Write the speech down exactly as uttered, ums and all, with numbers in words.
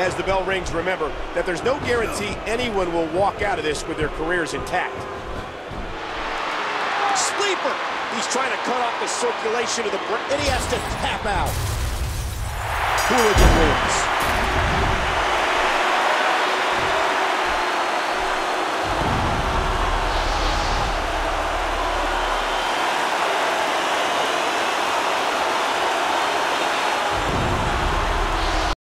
As the bell rings, remember that there's no guarantee anyone will walk out of this with their careers intact. Sleeper! He's trying to cut off the circulation of the brain, and he has to tap out. Hooligan wins.